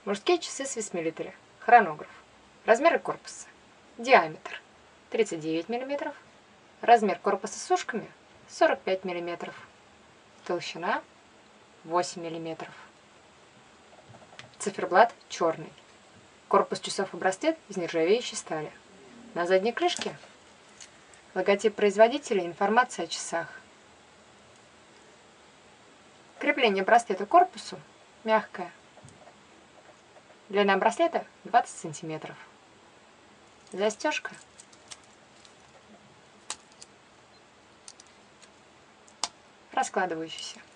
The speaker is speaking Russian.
Мужские часы с мл. Хронограф. Размеры корпуса. Диаметр 39 мм. Размер корпуса с ушками 45 мм. Толщина 8 мм. Циферблат черный. Корпус часов и браслет из нержавеющей стали. На задней крышке логотип производителя и информация о часах. Крепление браслета к корпусу мягкое. Длина браслета 20 см. Застежка раскладывающаяся.